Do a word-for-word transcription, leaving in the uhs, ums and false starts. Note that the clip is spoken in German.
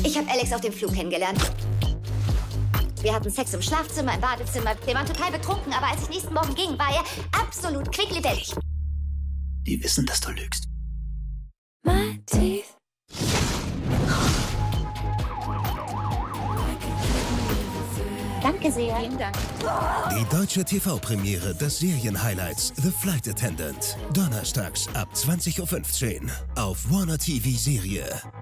Ich habe Alex auf dem Flug kennengelernt. Wir hatten Sex im Schlafzimmer, im Badezimmer. Wir waren total betrunken, aber als ich nächsten Morgen ging, war er absolut quicklebendig. Die wissen, dass du lügst. My teeth. Danke sehr. Vielen Dank. Die deutsche T V-Premiere des Serienhighlights The Flight Attendant. Donnerstags ab zwanzig Uhr fünfzehn auf Warner T V Serie.